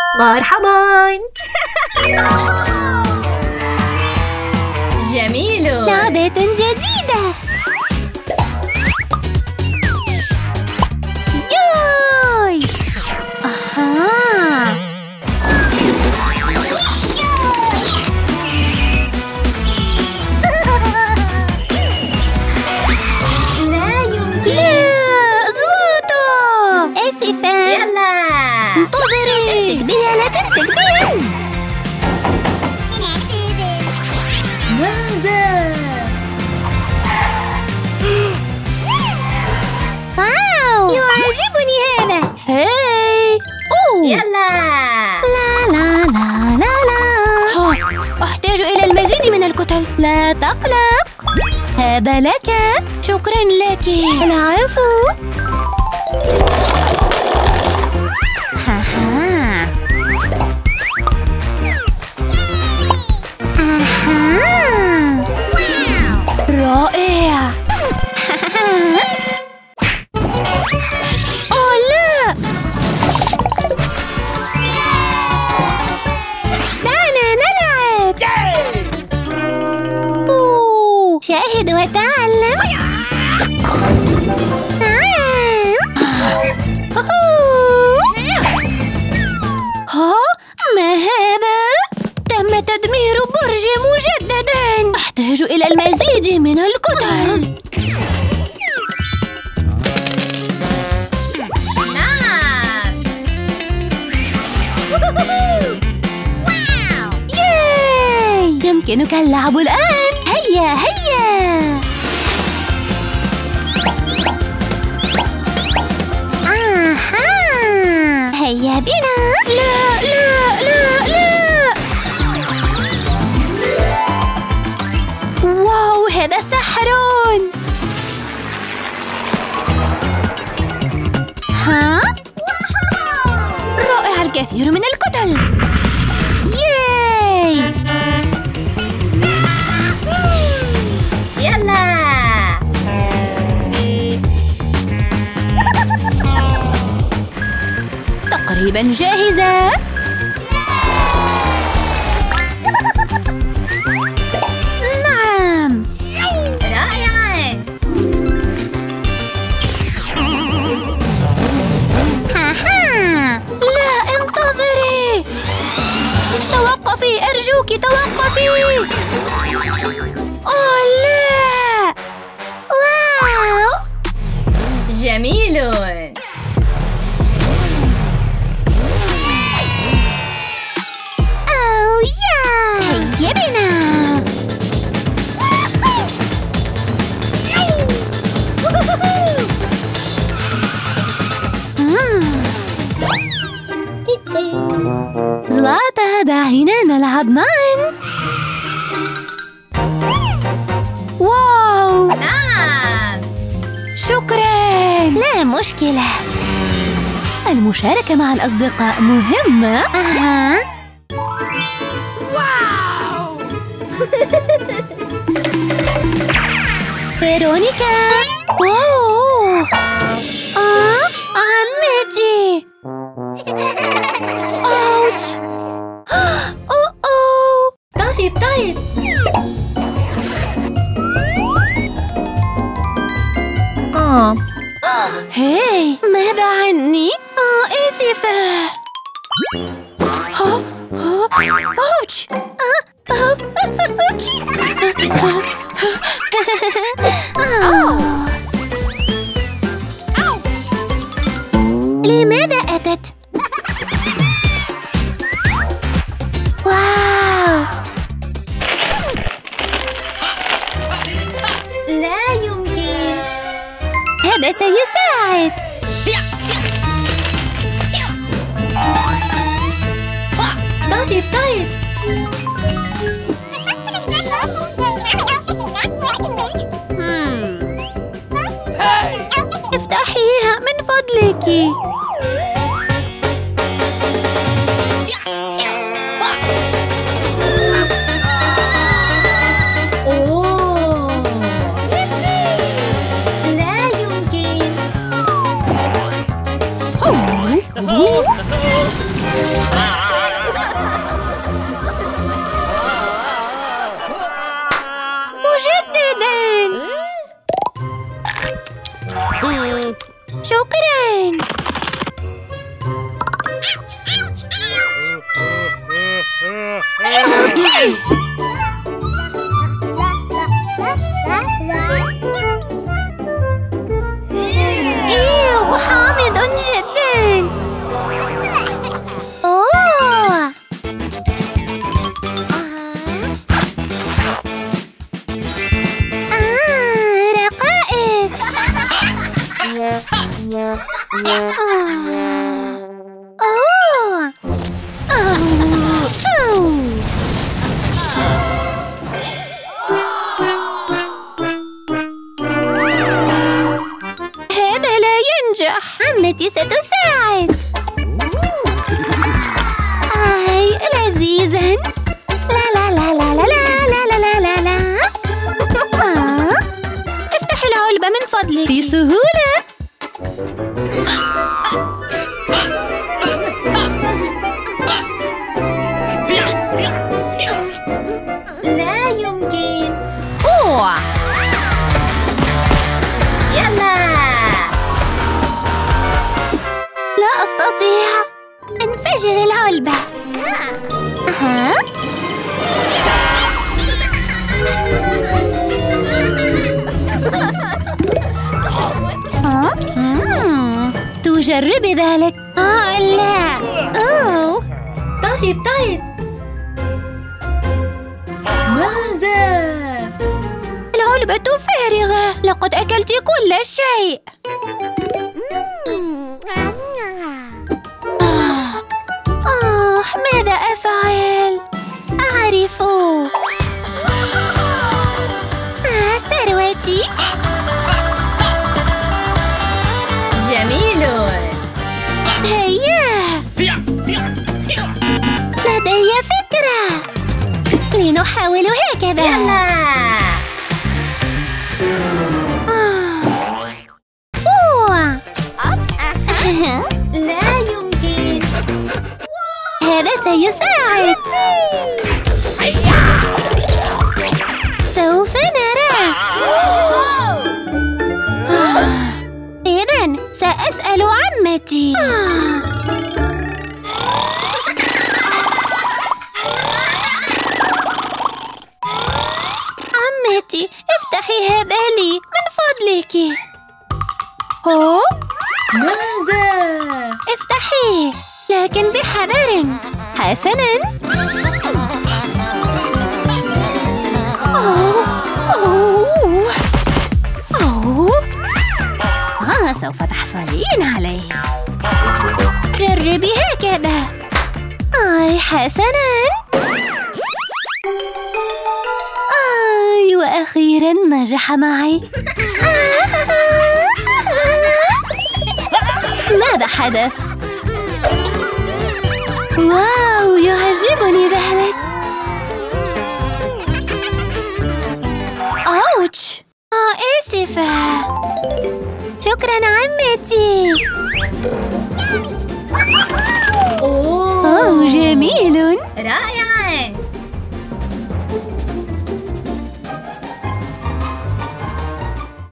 مرحباً. جميل. لعبة جديدة. ياي. لا يمكن. لا زلطة. آسفة. يلا انتظري. امسك بيها، لا تمسك بيها. ماذا؟ واو، يعجبني هذا. هاي. أوه. يلا. لا لا لا لا لا. أحتاج إلى المزيد من الكتل. لا تقلق، هذا لك. شكرا لك. العفو. رائع. أوه لا، دعنا نلعب. أوه. شاهد وتعلم. نعم. ها، ما هذا؟ تم تدمير برج مجدداً. أحتاج إلى المزيد من الكتل. نعم. ياي! يمكنك اللعب الآن. هيا هيا. هيا بنا. لا لا لا لا. واو، هذا سحر. ها؟ رائع، الكثير من الكتل. ياي. يلا. تقريبا جاهزة. نعم. رائعا. لا، انتظري. توقفي، أرجوك توقفي. أوه لا. واو. جميل. أوه يا. هيا بنا. زلاطة، دعينا نلعب معا. واو. نعم. شكراً. لا مشكلة. المشاركة مع الأصدقاء مهمة. واو. فيرونيكا. أوه. عمتي. أوتش. أوه. طيب. هاي، ماذا عني؟ آسفة. أوتش. لماذا أتت؟ واو. لا يمكن. هذا سيساعد. طيب. افتحيها من فضلك. أوه. لا يمكن. أوه. إيوه حامض جدا. أوه رقائق. هذا لا ينجح. عمتي ستساعد. لذيذا. لا لا لا لا لا لا لا لا لا لا. افتح العلبة من فضلك بسهولة. لا يمكن. أوه يلا. لا أستطيع. انفجر العلبة. تجربي ذلك. لا. أوه. طيب. ماذا؟ العلبة فارغة. لقد أكلت كل شيء. ماذا أفعل؟ أعرف. ثروتي. جميل. هيا. لدي فكرة. لنحاول هكذا. يلا. لا يمكن. هذا سيساعد. سوف نرى. إذن سأسأل عمتي. عمتي افتحي هذا لي من فضلك. ماذا؟ افتحيه لكن بحذر. حسناً. سوف تحصلين عليه. جربي هكذا. حسناً. وأخيراً نجح معي. ماذا حدث؟ واو يعجبني ذلك. أوتش. آسفة. شكراً عمتي. أوه جميل. رائعاً.